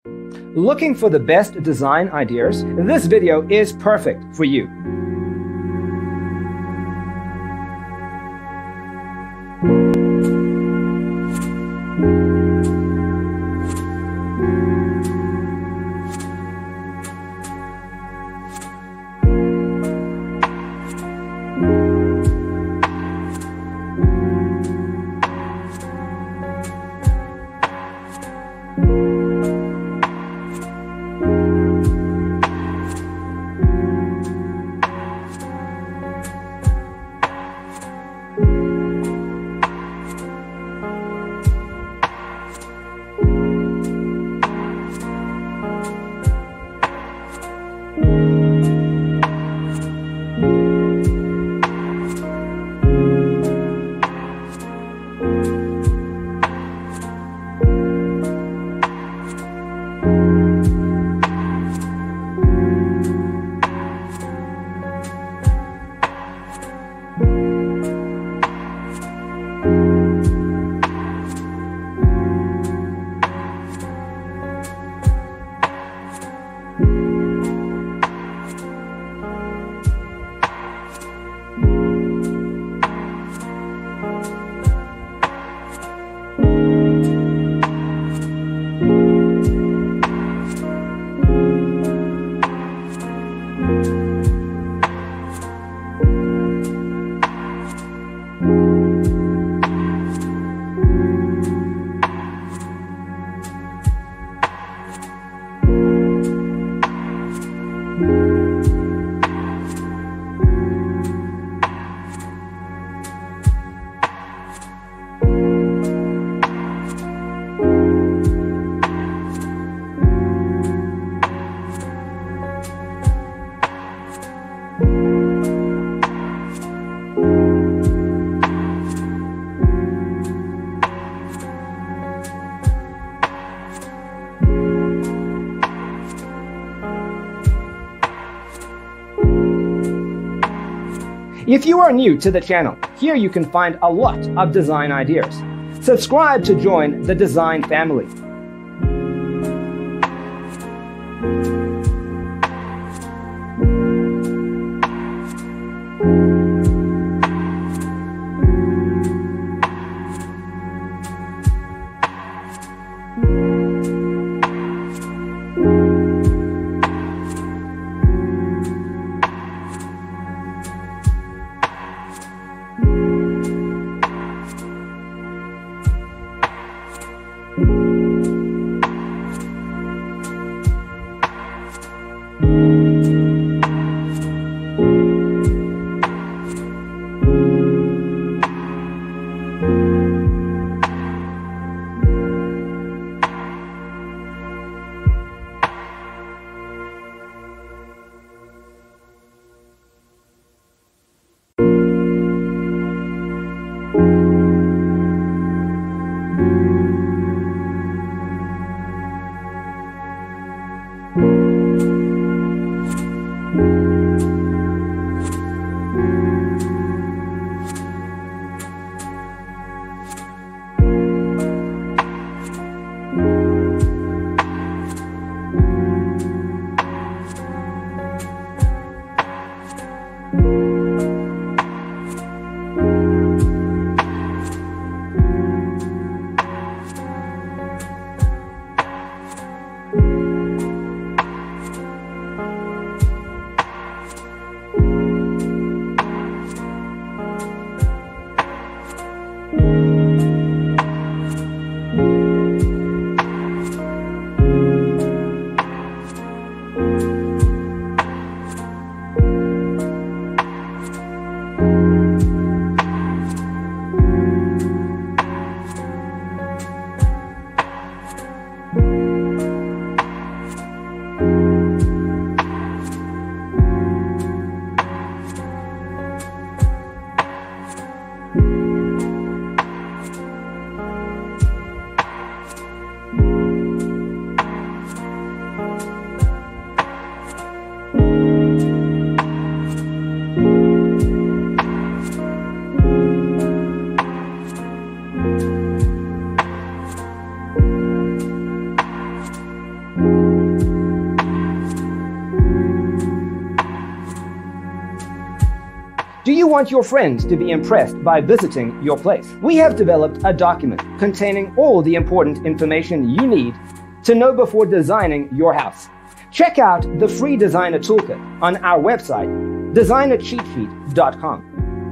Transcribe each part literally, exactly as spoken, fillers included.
Looking for the best design ideas? This video is perfect for you. If you are new to the channel, here you can find a lot of design ideas. Subscribe to join the design family. Thank you. Do you want your friends to be impressed by visiting your place? We have developed a document containing all the important information you need to know before designing your house. Check out the free designer toolkit on our website, designer cheat sheet dot com.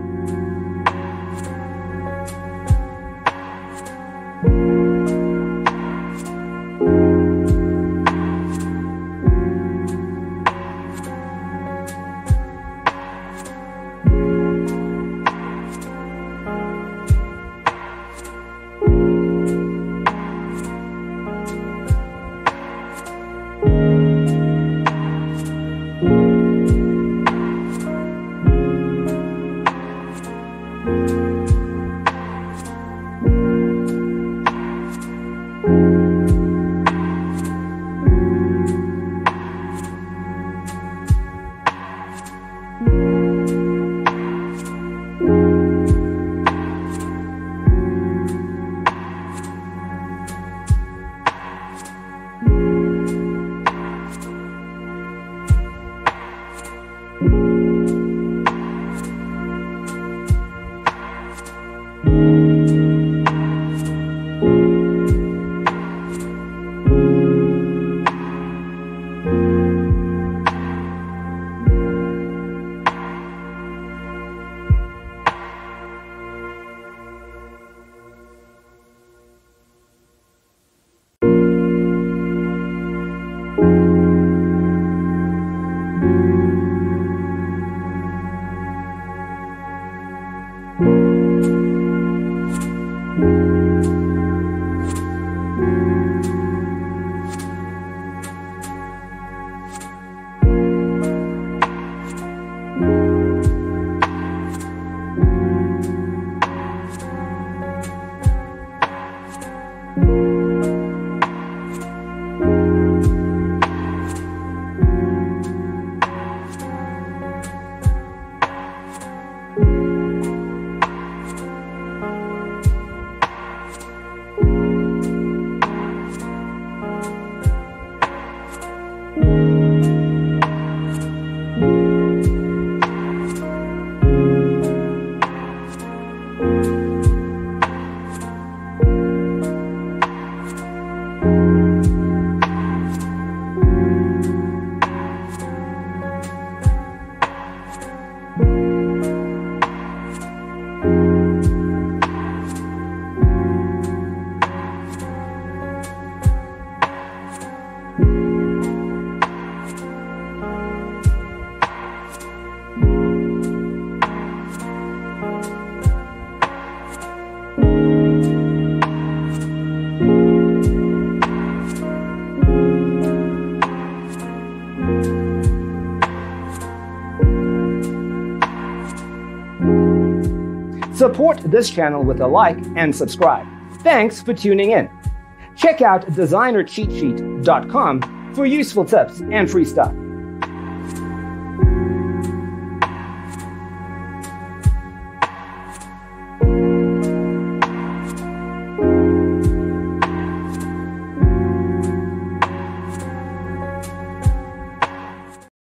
Support this channel with a like and subscribe. Thanks for tuning in. Check out designer cheat sheet dot com for useful tips and free stuff.